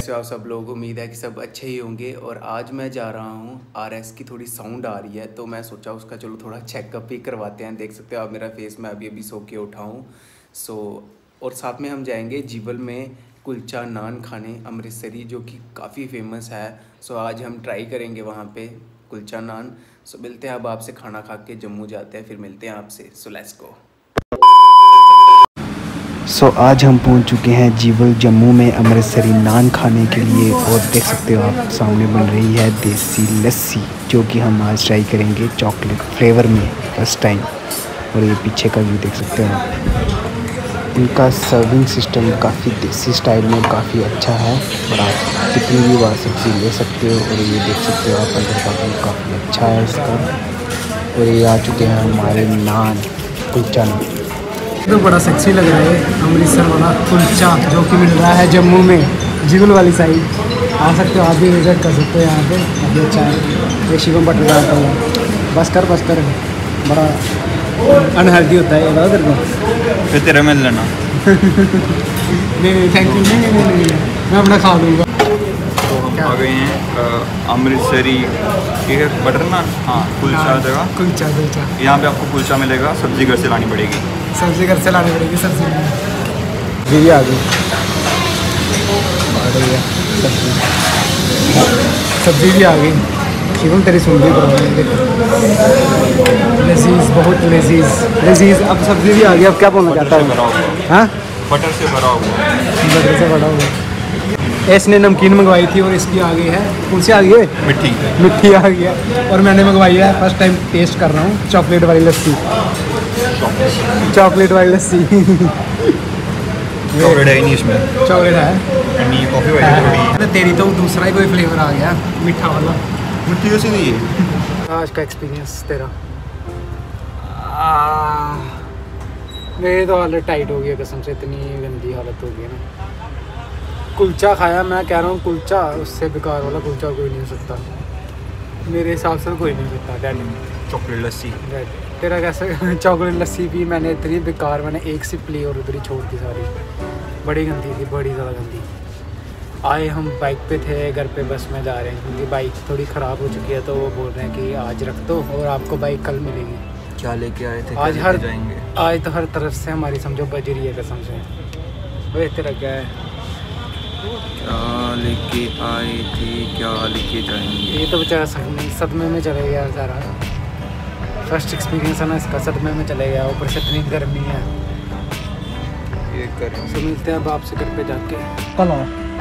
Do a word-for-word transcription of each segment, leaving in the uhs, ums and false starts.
कैसे हो आप सब लोग। उम्मीद है कि सब अच्छे ही होंगे। और आज मैं जा रहा हूँ, आरएस की थोड़ी साउंड आ रही है तो मैं सोचा उसका चलो थोड़ा चेकअप ही करवाते हैं। देख सकते हो आप मेरा फेस, मैं अभी अभी सो के उठा हूँ। सो और साथ में हम जाएंगे जीवल में कुलचा नान खाने, अमृतसरी, जो कि काफ़ी फेमस है। सो आज हम ट्राई करेंगे वहाँ पे कुलचा नान। सो मिलते हैं अब आपसे, खाना खा के जम्मू जाते हैं, फिर मिलते हैं आपसे। So let's go. So so, आज हम पहुंच चुके हैं जीवल जम्मू में अमृतसरी नान खाने के लिए। और देख सकते हो आप सामने बन रही है देसी लस्सी, जो कि हम आज ट्राई करेंगे चॉकलेट फ्लेवर में फर्स्ट टाइम। और ये पीछे का व्यू देख सकते हो आप। इनका सर्विंग सिस्टम काफ़ी देसी स्टाइल में काफ़ी अच्छा है और आप कितनी भी बार सब्ज़ी ले सकते हो। और ये देख सकते हो आप अंदर का व्यू काफ़ी अच्छा है इसका। और ये आ चुके हैं हमारे नान, कुलचा नान। तो बड़ा सेक्सी लग रहा है अमृतसर वाला कुलचा, जो कि मिल रहा है जम्मू में जीवल वाली साइड। आ सकते हो, आप भी विजिट कर सकते हो यहाँ पे, काफ़ी अच्छा है। ये शिवम बटर डालता है, बस कर बस कर, बड़ा अनहेल्दी होता है ये तेरे को। फिर तेरा मिल लेना। नहीं नहीं थैंक यू, नहीं नहीं नहीं मैं अपना खा लूँगा। तो हम आ गए हैं अमृतसरी, ठीक है, बटर नान, हाँ कुलचा जगह, कुलचा कुलचा। यहाँ पे आपको कुलचा मिलेगा, सब्जी घर से लानी पड़ेगी। सब्जी घर से लानी पड़ेगी, सब्जी जी आ गई, सब्जी सब्जी भी आ गई। शिवम तेरी सुन ली, लजीज, बहुत लजीज लजीज। अब सब्जी भी आ गई, अब क्या बोलना चाहता है? हाँ, बटर से भरा हुआ, बटर से भरा हुआ। इसने नमकीन मंगवाई थी और इसकी आ गई है, कौन सी आ गई है? मिट्टी मिट्टी आ गई है। और मैंने मंगवाई है, फर्स्ट टाइम टेस्ट कर रहा हूँ, चॉकलेट वाली लस्सी। चॉकलेट वाली लस्सी। चॉकलेट है नहीं इसमें, चॉकलेट है नहीं, कॉफ़ी वाली। है। तेरी तो दूसरा ही कोई फ्लेवर आ गया, मीठा वाला। मिट्टी वैसी नहीं है। आज का एक्सपीरियंस तेरा? मेरी तो हालत टाइट हो गई है कसम से, इतनी गंदी हालत हो गई है ना। कुलचा खाया, मैं कह रहा हूँ कुलचा, उससे बेकार वाला कुलचा कोई नहीं हो सकता मेरे हिसाब से, कोई नहीं हो सकता। डैडी चॉकलेट लस्सी तेरा कैसे? चॉकलेट लस्सी भी मैंने इतनी बेकार, मैंने एक सिप ली और उधर ही छोड़ दी सारी। बड़ी गंदी थी, बड़ी ज़्यादा गंदी। आए हम बाइक पे थे, घर पे बस में जा रहे हैं क्योंकि बाइक थोड़ी ख़राब हो चुकी है, तो वो बोल रहे हैं कि आज रख दो और आपको बाइक कल मिलेगी। क्या लेके आए थे? आज हर जाएंगे आज तो हर तरफ से हमारी समझो बज रही है कसम से। वो तेरा क्या है? क्या लेके आए थे, क्या लेके जाएंगे? ये तो बेचारा सदमे सदमे में चले गया सारा। फर्स्ट एक्सपीरियंस है ना इसका, सदमे में चले गया, ऊपर से इतनी गर्मी है। ये कर तो मिलते हैं अब आपसे घर पे जाके। कल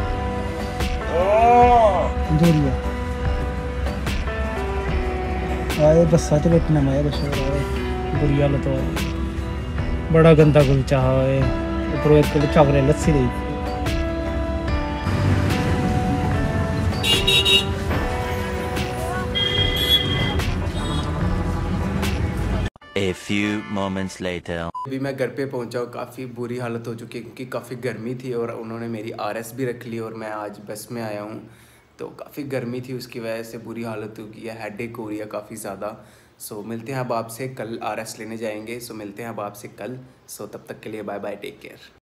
आए बस सच लेटना मैं बस बुरी हालत हो। बड़ा गंदा कुलचा है, ऊपर एक चॉकलेट लस्सी दी। A few moments later. अभी मैं घर पे पहुंचा हूँ, काफ़ी बुरी हालत हो चुकी है क्योंकि काफ़ी गर्मी थी और उन्होंने मेरी आरएस भी रख ली। और मैं आज बस में आया हूँ तो काफ़ी गर्मी थी, उसकी वजह से बुरी हालत हो गई है, हेडेक हो रही है काफ़ी ज़्यादा। सो मिलते हैं अब आपसे कल, आरएस लेने जाएंगे। सो मिलते हैं अब आपसे कल। सो तब तक के लिए बाय बाय, टेक केयर।